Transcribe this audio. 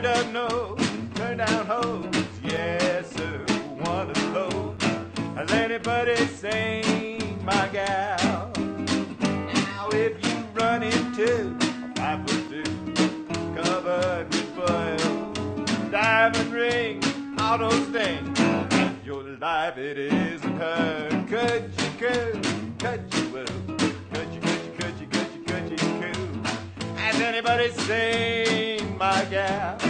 up nose, turn down hose, yes sir, one of those. Has anybody seen my gal? Now if you run into a 5'2", covered with foil, diamond ring, all those things, your life it isn't her. Could you will, could you, has anybody seen my gal?